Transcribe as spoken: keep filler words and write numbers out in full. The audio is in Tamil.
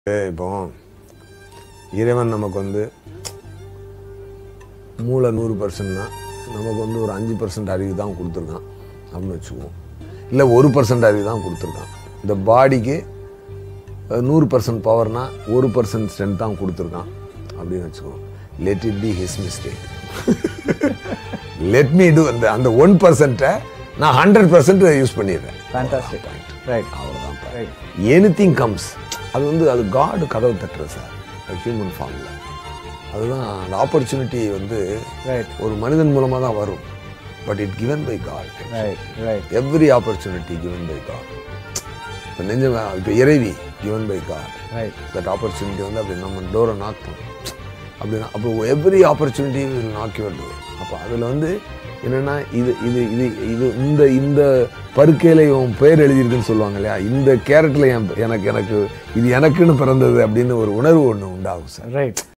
இப்போ இறைவன் நமக்கு வந்து மூளை நூறு பர்சன்ட்னா நமக்கு வந்து ஒரு அஞ்சு பர்சன்ட் அறிவு தான் கொடுத்துருக்கான் அப்படின்னு வச்சுக்குவோம். இல்லை ஒரு பர்சன்ட் அறிவு தான் கொடுத்துருக்கான். இந்த பாடிக்கு நூறு பர்சன்ட் பவர்னா ஒரு பர்சன்ட் ஸ்ட்ரென்த் தான் கொடுத்துருக்கான் அப்படின்னு வச்சுக்குவோம். Let it be his mistake. Let me do அந்த அந்த ஒன் பர்சன்ட்டை நான் ஹண்ட்ரட் பர்சன்ட் யூஸ் பண்ணிடுறேன். ஃபேண்டாஸ்டிக். ரைட். அவ்வளோதான். ரைட். Anything comes. அது வந்து அது காடு கதவு தட்டுறது சார் ஹியூமன் ஃபார்மில். அதுதான் அந்த ஆப்பர்ச்சுனிட்டி வந்து ஒரு மனிதன் மூலமாக தான் வரும். But it given by God. Every opportunity given by God. இப்போ நெஞ்ச இப்போ இறைவி given by God. That opportunity வந்து அப்படி நம்ம டோரை நாக் பண்ணும் அப்படின்னா அப்போ every opportunity will knock your door. அப்போ அதில் வந்து என்னென்னா இது இது இது இது இந்த இந்த பருக்கையில் இவன் பேர் எழுதியிருக்குன்னு சொல்லுவாங்க இல்லையா, இந்த கேரட்டில் என் எனக்கு எனக்கு இது எனக்குன்னு பிறந்தது அப்படின்னு ஒரு உணர்வு ஒன்று உண்டாகும் சார். ரைட்.